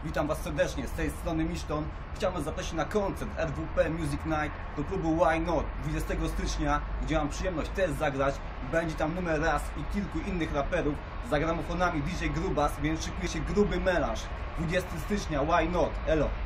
Witam Was serdecznie, z tej strony Miszton. Chciałbym zaprosić na koncert RWP Music Night do klubu Why Not 20 stycznia, gdzie mam przyjemność też zagrać. Będzie tam numer Raz i kilku innych raperów za gramofonami DJ Grubas, więc szykuje się gruby melanż. 20 stycznia, Why Not, elo.